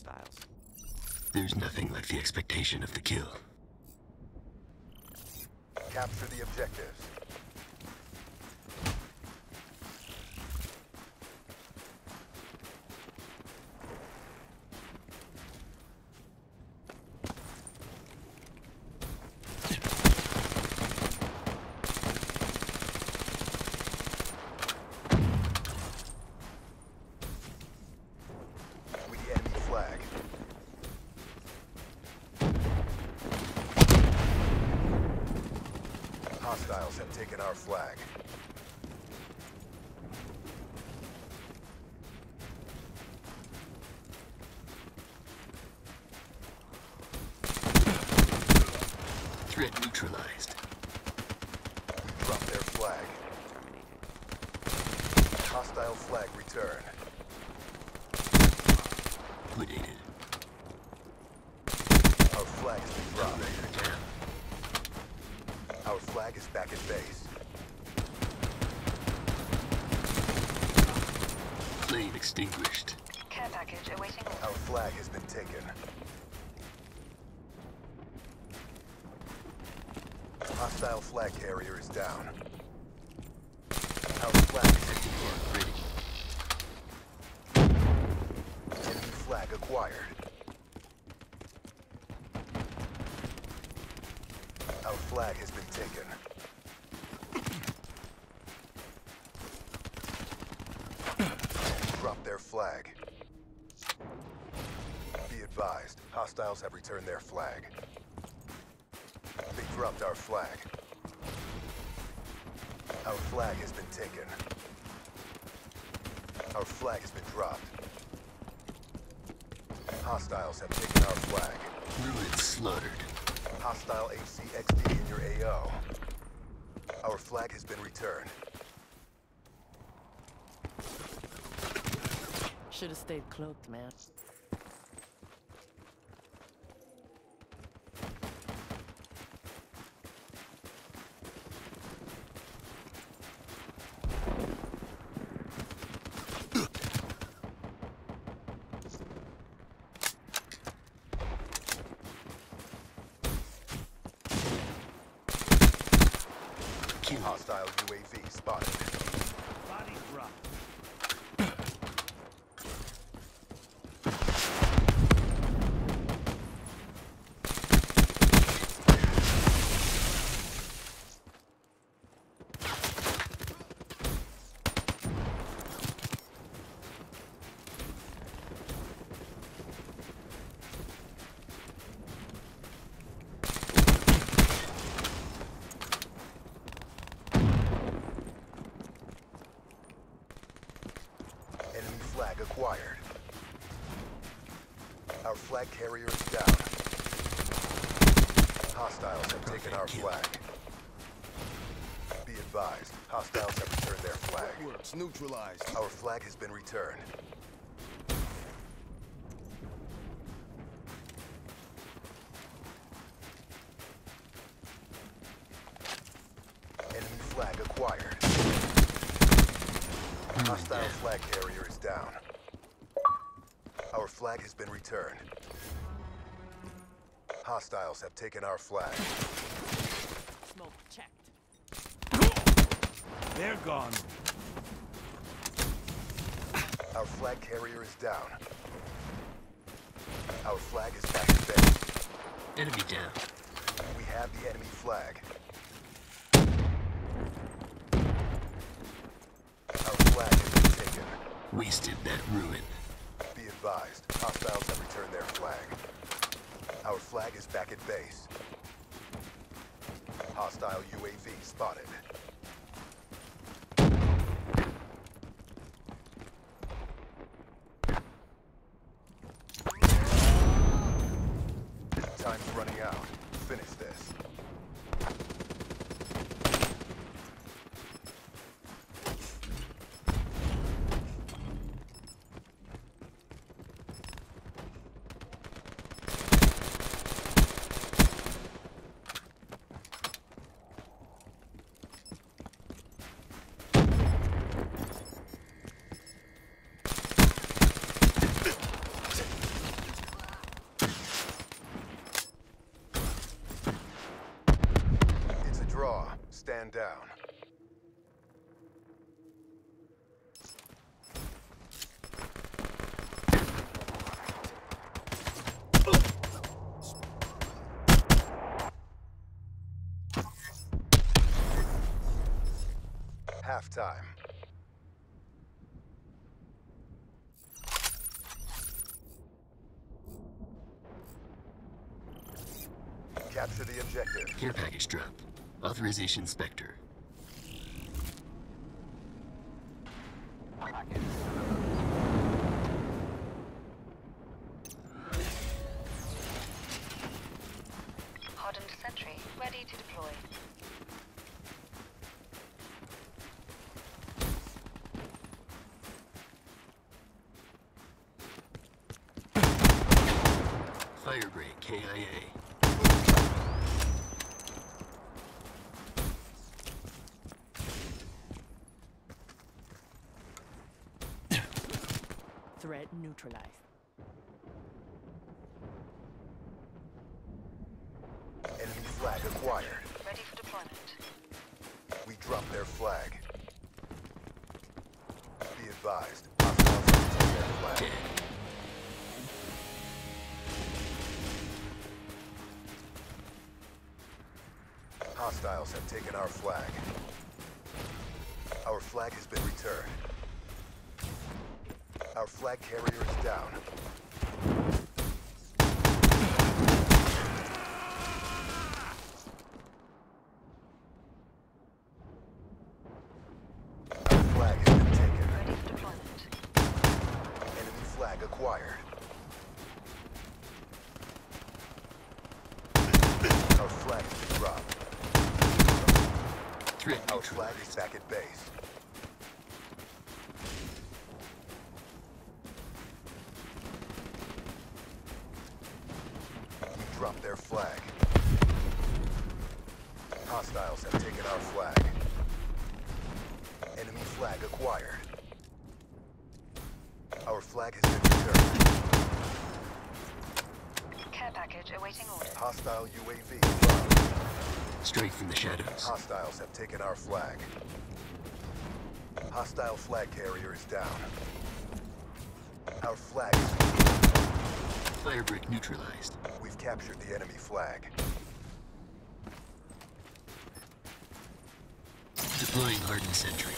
hostiles. There's nothing like the expectation of the kill. Capture the objectives. With the enemy flag. Hostiles have taken our flag. Threat neutralized. We dropped their flag. Hostile flag return. Liquidated. Our flag has been dropped. Outrider down. Our flag is back at base. Flame extinguished. Care package awaiting order. Our flag has been taken. Hostile flag carrier is down. Our flag is secure. Ready. Enemy flag acquired. Our flag has been taken. Drop their flag. Be advised, hostiles have returned their flag. They dropped our flag. Our flag has been taken. Our flag has been dropped. Hostiles have taken our flag. Ruin slaughtered. Hostile HCXD in your AO. Our flag has been returned. Should have stayed cloaked, man. Hostile UAV spotted. Body drop. Enemy flag acquired. Our flag carrier is down. Hostiles have taken our flag. Be advised, hostiles have returned their flag. Works neutralized. Our flag has been returned. Enemy flag acquired. Hostile flag carrier is down. Our flag has been returned. Hostiles have taken our flag. Smoke checked. They're gone. Our flag carrier is down. Our flag is back in base. Enemy down. We have the enemy flag. Our flag has been taken. Wasted that ruin. Be advised, hostiles have returned their flag. Our flag is back at base. Hostile UAV spotted. Time's running out. Finish this. enough time. Capture the objective. Care package drop. Authorization Spectre. Hardened sentry, ready to deploy. Firebreak KIA. Threat neutralized. Enemy flag acquired. Ready for deployment. We dropped their flag. Be advised, hostiles have taken their flag. Dead. Hostiles have taken our flag. Our flag has been returned. Our flag carrier is down. Our flag has been taken. Ready for deployment. Enemy flag acquired. Our flag has been dropped. Threat Our flag is neutralized. back at base. We dropped their flag. Hostiles have taken our flag. Enemy flag acquired. Our flag has been returned. Care package awaiting orders. Hostile UAV above. Straight from the shadows. Hostiles have taken our flag. Hostile flag carrier is down. Our flag is Firebreak neutralized. We've captured the enemy flag. Deploying hardened sentry.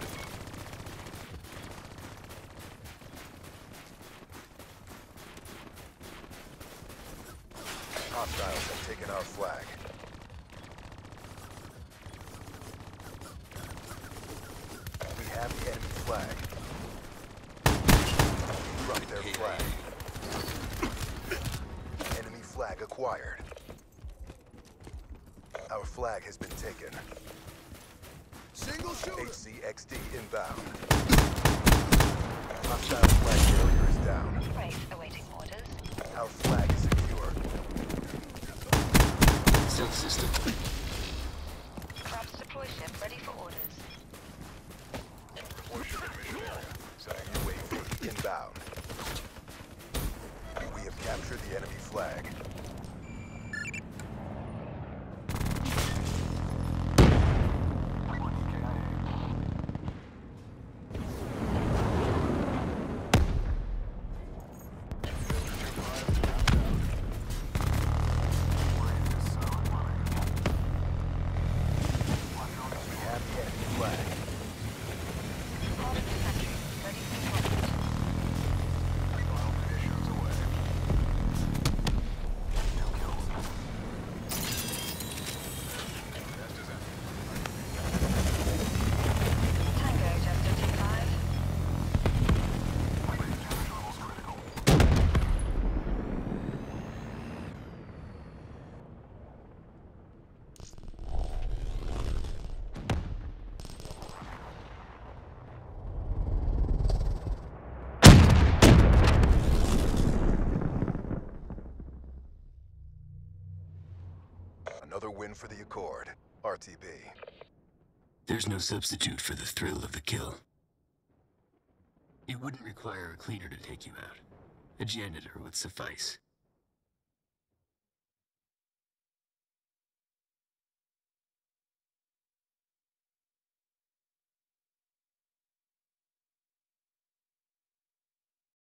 Hostiles have taken our flag. We have the enemy flag. We dropped their flag. Enemy flag acquired. Our flag has been taken. Single shooter. HCXD inbound. Hostile flag carrier is down. Brace awaiting orders. Our flag is secure. Stealth system. Traps deploy ship ready for orders. UAV inbound. We have captured the enemy flag. We have the enemy flag. Hardened sentry, ready for deployment. Tango just 55. Another win for the Accord. RTB. There's no substitute for the thrill of the kill. It wouldn't require a cleaner to take you out. A janitor would suffice.